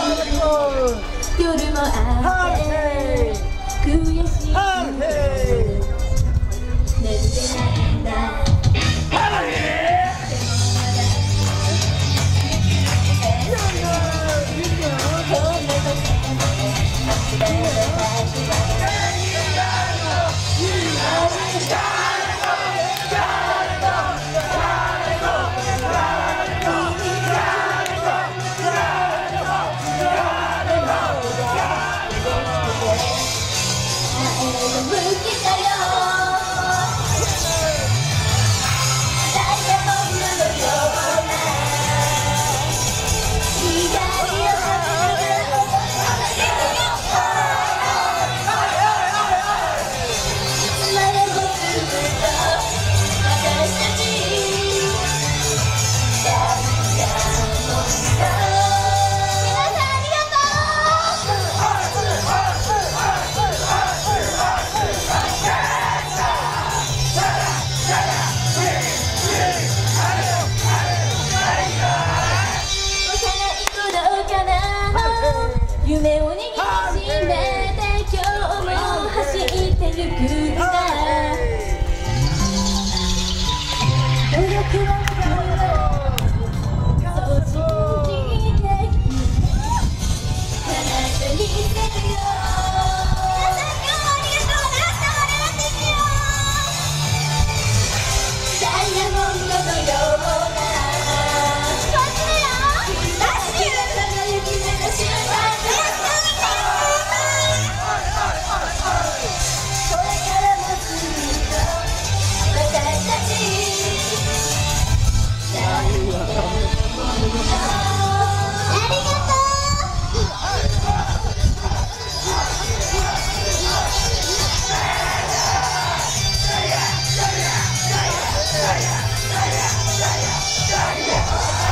夜もあって悔しい眠れないんだ夢を握りしめて今日も走ってゆくんだ努力はそう信じて叶えてみせるよ皆さん今日もありがとう明日も頑張っていくよダイヤモンドのようなこっちだよダッシュ輝き目の瞬間 Yeah.